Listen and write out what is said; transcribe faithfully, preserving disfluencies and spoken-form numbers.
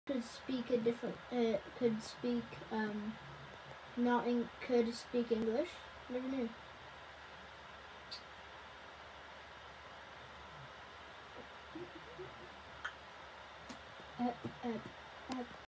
could speak a different, uh, could speak, um, not in, could speak English. Never knew. Uh, uh, uh.